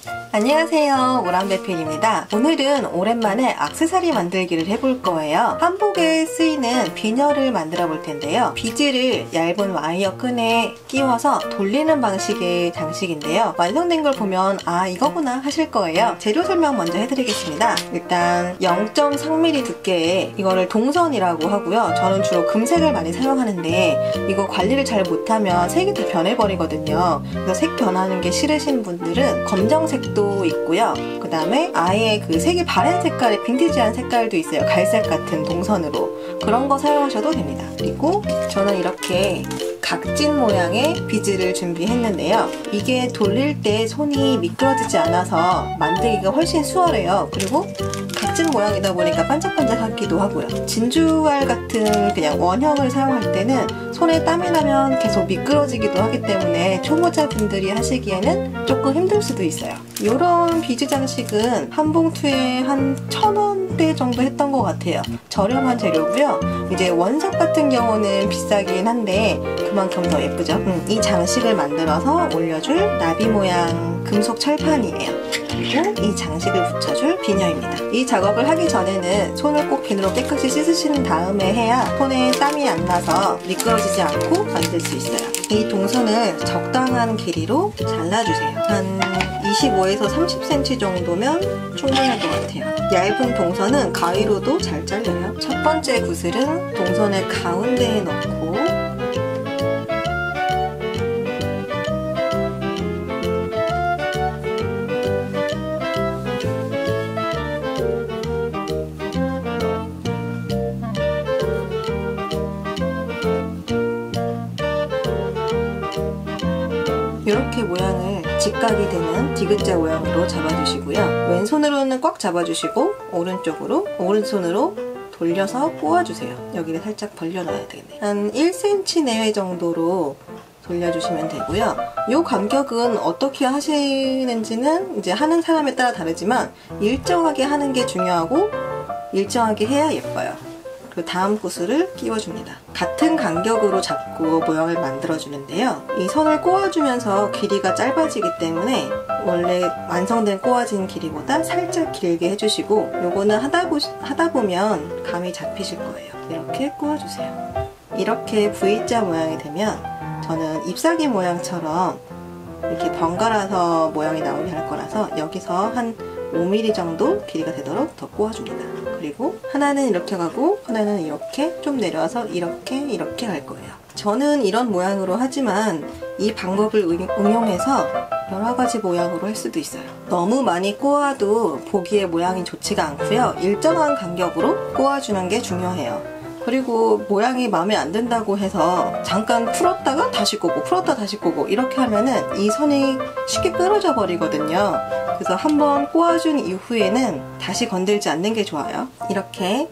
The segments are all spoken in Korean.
안녕하세요, 오랑배필입니다. 오늘은 오랜만에 액세서리 만들기를 해볼 거예요. 한복에 쓰이는 비녀를 만들어 볼 텐데요. 비즈를 얇은 와이어 끈에 끼워서 돌리는 방식의 장식인데요. 완성된 걸 보면 아, 이거구나 하실 거예요. 재료 설명 먼저 해드리겠습니다. 일단 0.3mm 두께의 이거를 동선이라고 하고요. 저는 주로 금색을 많이 사용하는데 이거 관리를 잘 못하면 색이 다 변해버리거든요. 그래서 색 변하는 게 싫으신 분들은 검정색도 있고요. 그 다음에 아예 그 색이 바랜 색깔의 빈티지한 색깔도 있어요. 갈색 같은 동선으로. 그런 거 사용하셔도 됩니다. 그리고 저는 이렇게 각진 모양의 비즈를 준비했는데요. 이게 돌릴 때 손이 미끄러지지 않아서 만들기가 훨씬 수월해요. 그리고 각진 모양이다 보니까 반짝반짝하기도 하고요. 진주알 같은 그냥 원형을 사용할 때는 손에 땀이 나면 계속 미끄러지기도 하기 때문에 초보자분들이 하시기에는 조금 힘들 수도 있어요. 이런 비즈 장식은 한 봉투에 한 1,000원대 정도 했던 것 같아요. 저렴한 재료고요. 이제 원석 같은 경우는 비싸긴 한데 그만큼 더 예쁘죠? 이 장식을 만들어서 올려줄 나비 모양 금속 철판이에요. 그리고 이 장식을 붙여줄 비녀입니다. 이 작업을 하기 전에는 손을 꼭 비누로 깨끗이 씻으신 다음에 해야 손에 땀이 안 나서 미끄러지지 않고 만들 수 있어요. 이 동선을 적당한 길이로 잘라주세요. 한 25에서 30cm 정도면 충분할 것 같아요. 얇은 동선은 가위로도 잘 잘려요. 첫 번째 구슬은 동선을 가운데에 넣고 이렇게 모양을 직각이 되는 디귿자 모양으로 잡아주시고요. 왼손으로는 꽉 잡아주시고 오른손으로 돌려서 꼬아주세요. 여기를 살짝 벌려놔야 되겠네요. 한 1cm 내외 정도로 돌려주시면 되고요. 이 간격은 어떻게 하시는지는 이제 하는 사람에 따라 다르지만 일정하게 하는 게 중요하고 일정하게 해야 예뻐요. 그리고 다음 구슬을 끼워줍니다. 같은 간격으로 잡고 모양을 만들어주는데요. 이 선을 꼬아주면서 길이가 짧아지기 때문에 원래 완성된 꼬아진 길이보다 살짝 길게 해주시고 요거는 하다 보면 감이 잡히실 거예요. 이렇게 꼬아주세요. 이렇게 V자 모양이 되면 저는 잎사귀 모양처럼 이렇게 번갈아서 모양이 나오게 할 거라서 여기서 한 5mm 정도 길이가 되도록 더 꼬아줍니다. 그리고 하나는 이렇게 가고 하나는 이렇게 좀 내려와서 이렇게 갈 거예요. 저는 이런 모양으로 하지만 이 방법을 응용해서 여러 가지 모양으로 할 수도 있어요. 너무 많이 꼬아도 보기에 모양이 좋지가 않고요. 일정한 간격으로 꼬아주는 게 중요해요. 그리고 모양이 마음에 안 든다고 해서 잠깐 풀었다가 다시 꼬고 풀었다 다시 꼬고 이렇게 하면은 이 선이 쉽게 끊어져 버리거든요. 그래서 한번 꼬아준 이후에는 다시 건들지 않는 게 좋아요. 이렇게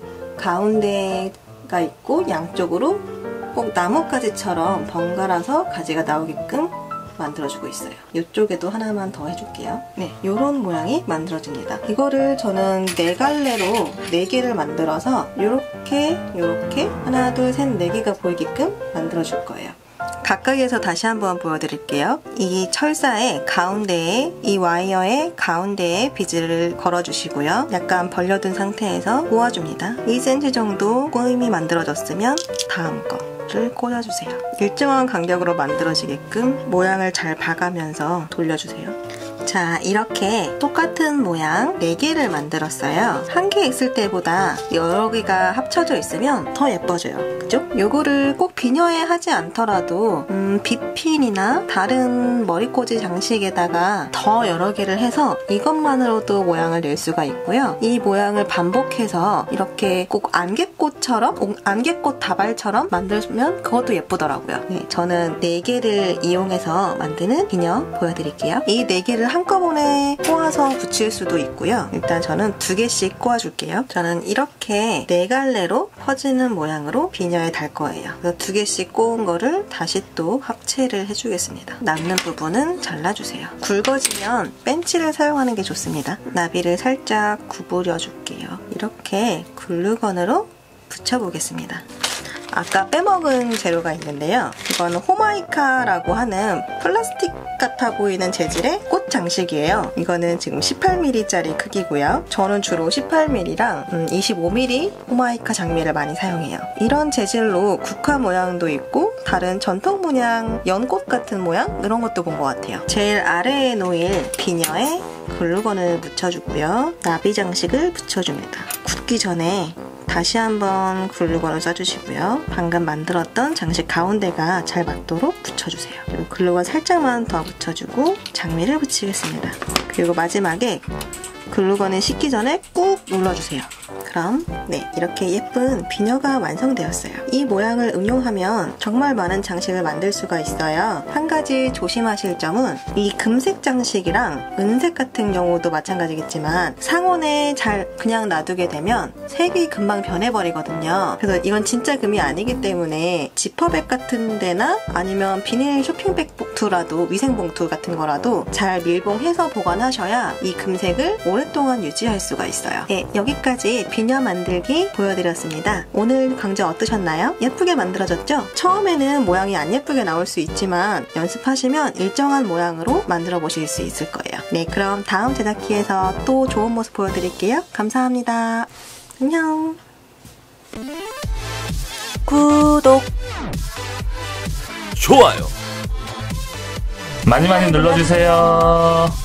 가운데가 있고 양쪽으로 꼭 나뭇가지처럼 번갈아서 가지가 나오게끔 만들어주고 있어요. 이쪽에도 하나만 더 해줄게요. 네, 이런 모양이 만들어집니다. 이거를 저는 4갈래로 4개를 만들어서 이렇게 하나 둘 셋 4개가 보이게끔 만들어줄 거예요. 가까이에서 다시 한번 보여드릴게요. 이 철사의 가운데에 이 와이어의 가운데에 비즈를 걸어주시고요. 약간 벌려둔 상태에서 꼬아줍니다. 2cm 정도 꼬임이 만들어졌으면 다음 거를 꽂아주세요. 일정한 간격으로 만들어지게끔 모양을 잘 봐가면서 돌려주세요. 자, 이렇게 똑같은 모양 4개를 만들었어요. 한 개 있을 때보다 여러 개가 합쳐져 있으면 더 예뻐져요. 그죠? 요거를 꼭 비녀에 하지 않더라도 빗핀이나 다른 머리꽂이 장식에다가 더 여러 개를 해서 이것만으로도 모양을 낼 수가 있고요. 이 모양을 반복해서 이렇게 꼭 안개꽃처럼 안개꽃 다발처럼 만들면 그것도 예쁘더라고요. 네, 저는 4개를 이용해서 만드는 비녀 보여드릴게요. 이 4개를 한꺼번에 꼬아서 붙일 수도 있고요. 일단 저는 2개씩 꼬아줄게요. 저는 이렇게 4갈래로 퍼지는 모양으로 비녀에 달 거예요. 그래서 2개씩 꼬은 거를 다시 또 합체를 해주겠습니다. 남는 부분은 잘라주세요. 굵어지면 벤치를 사용하는 게 좋습니다. 나비를 살짝 구부려 줄게요. 이렇게 글루건으로 붙여보겠습니다. 아까 빼먹은 재료가 있는데요. 이거는 호마이카라고 하는 플라스틱 같아 보이는 재질의 꽃 장식이에요. 이거는 지금 18mm짜리 크기고요. 저는 주로 18mm랑 25mm 호마이카 장미를 많이 사용해요. 이런 재질로 국화 모양도 있고 다른 전통 문양, 연꽃 같은 모양 이런 것도 본 것 같아요. 제일 아래에 놓일 비녀에 글루건을 묻혀주고요. 나비 장식을 붙여줍니다. 굳기 전에 다시 한번 글루건을 써주시고요. 방금 만들었던 장식 가운데가 잘 맞도록 붙여주세요. 그리고 글루건 살짝만 더 붙여주고 장미를 붙이겠습니다. 그리고 마지막에 글루건을 씻기 전에 꾹 눌러주세요. 그럼 네, 이렇게 예쁜 비녀가 완성되었어요. 이 모양을 응용하면 정말 많은 장식을 만들 수가 있어요. 한 가지 조심하실 점은 이 금색 장식이랑 은색 같은 경우도 마찬가지겠지만 상온에 잘 그냥 놔두게 되면 색이 금방 변해버리거든요. 그래서 이건 진짜 금이 아니기 때문에 지퍼백 같은 데나 아니면 비닐 쇼핑백 봉투라도 위생봉투 같은 거라도 잘 밀봉해서 보관하셔야 이 금색을 오랫동안 유지할 수가 있어요. 네, 여기까지 비녀 만들기 보여드렸습니다. 오늘 강좌 어떠셨나요? 예쁘게 만들어졌죠? 처음에는 모양이 안 예쁘게 나올 수 있지만 연습하시면 일정한 모양으로 만들어 보실 수 있을 거예요. 네, 그럼 다음 제작기에서 또 좋은 모습 보여드릴게요. 감사합니다. 안녕. 구독, 좋아요 많이 눌러주세요.